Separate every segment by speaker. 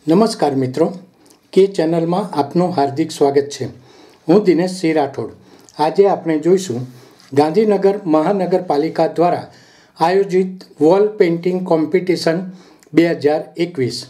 Speaker 1: નમસ્કાર મિત્રો, કે ચેનલમાં આપનું હાર્દિક સ્વાગત છે। હું દિનેશ સિંહ રાઠોડ। આજે આપણે જોઈશું ગાંધીનગર મહાનગરપાલિકા દ્વારા આયોજિત વોલ પેઇન્ટિંગ કોમ્પિટિશન 2021।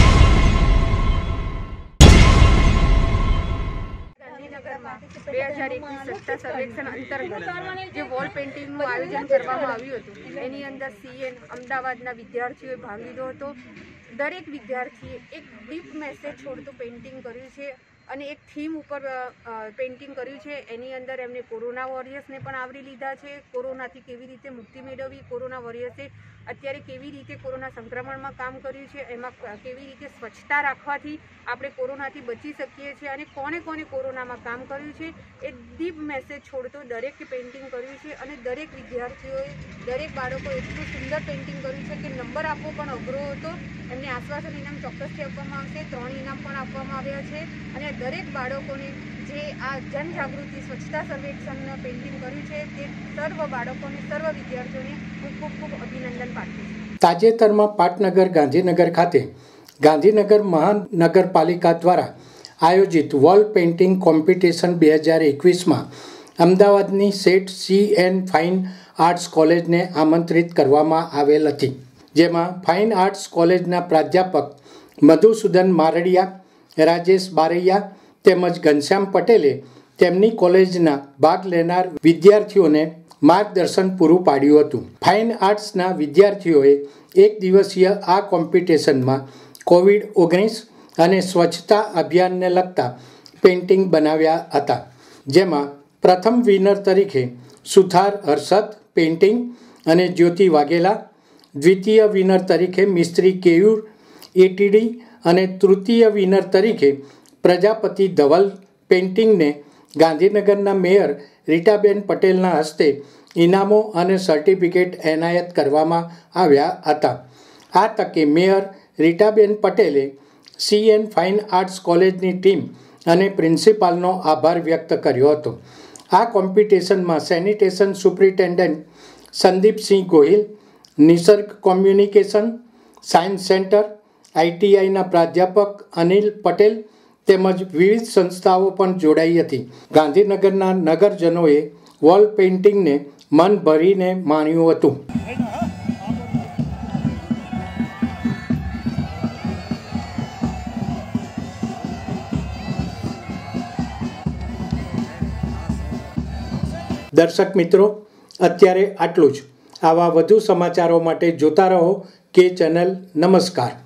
Speaker 2: સત્તા સર્વેક્ષણ અંતર્ગત જે વોલ પેઇન્ટિંગનું આયોજન કરવામાં આવ્યું હતું એની અંદર સીએન અમદાવાદના વિદ્યાર્થીઓએ ભાગ લીધો હતો। દરેક વિદ્યાર્થીએ એક ડીપ મેસેજ છોડતું પેઇન્ટિંગ કર્યું છે અને એક થીમ ઉપર પેઇન્ટિંગ કર્યું છે। એની અંદર એમને કોરોના વોરિયર્સને પણ આવરી લીધા છે। કોરોનાથી કેવી રીતે મુક્તિ મેળવવી, કોરોના વોરિયર્સે અત્યારે કેવી રીતે કોરોના સંક્રમણમાં કામ કર્યું છે, એમાં કેવી રીતે સ્વચ્છતા રાખવાથી આપણે કોરોનાથી બચી શકીએ છીએ અને કોને કોને કોરોનામાં કામ કર્યું છે એ ડીપ મેસેજ છોડતો દરેકે પેઇન્ટિંગ કર્યું છે। અને દરેક વિદ્યાર્થીઓએ, દરેક બાળકો એટલું સુંદર પેઇન્ટિંગ કર્યું છે કે નંબર આપવો પણ અઘરો હતો। એમને આશ્વાસન ઇનામ ચોક્કસથી આપવામાં આવશે, 3 ઇનામ પણ આપવામાં આવ્યા છે। અને દરેક બાળકોને જે આ જનજાગૃતિ સ્વચ્છતા સર્વેક્ષણનું પેઇન્ટિંગ કર્યું છે તે સર્વ બાળકોને, સર્વ વિદ્યાર્થીઓને હું ખૂબ ખૂબ અભિનંદન પાઠવું છું।
Speaker 1: તાજેતરમાં પાટનગર ગાંધીનગર ખાતે ગાંધીનગર મહાનગરપાલિકા દ્વારા આયોજિત વોલ પેઇન્ટિંગ કોમ્પિટિશન 2021માં અમદાવાદની સેઠ CN ફાઇન આર્ટ્સ કોલેજને આમંત્રિત કરવામાં આવેલ હતી, જેમાં ફાઇન આર્ટ્સ કોલેજના પ્રાધ્યાપક મધુસૂદન મારડિયા, રાજેશ બારૈયા તેમજ ઘનશ્યામ પટેલે તેમની કોલેજના ભાગ લેનાર વિદ્યાર્થીઓને માર્ગદર્શન પૂરું પાડ્યું હતું। ફાઇન આર્ટ્સના વિદ્યાર્થીઓએ એક દિવસીય આ કોમ્પિટિશનમાં COVID-19 અને સ્વચ્છતા અભિયાનને લગતા પેઇન્ટિંગ બનાવ્યા હતા, જેમાં પ્રથમ વિનર તરીકે સુથાર હર્ષદ પેઇન્ટિંગ અને જ્યોતિ વાઘેલા, દ્વિતીય વિનર તરીકે મિસ્ત્રી કેયુર ETD અને તૃતીય વિનર તરીકે પ્રજાપતિ ધવલ પેઇન્ટિંગને ગાંધીનગરના મેયર રીટાબેન પટેલના હસ્તે ઇનામો અને સર્ટિફિકેટ એનાયત કરવામાં આવ્યા હતા। આ તકે મેયર રીટાબેન પટેલે CN ફાઇન આર્ટ્સ કોલેજની ટીમ અને પ્રિન્સિપાલનો આભાર વ્યક્ત કર્યો હતો। આ કોમ્પિટિશનમાં sanitation superintendent Sandeepsinh Gohil, Nisarg communication science centre, ITIના પ્રાધ્યાપક અનિલ પટેલ તેમજ વિવિધ સંસ્થાઓ પણ જોડાઈ હતી। ગાંધીનગરના નગરજનોએ વોલ પેઇન્ટિંગને મન ભરીને માણ્યું હતું। દર્શક મિત્રો, અત્યારે આટલું જ। આવા વધુ સમાચારો માટે જોતા રહો કે ચેનલ। નમસ્કાર।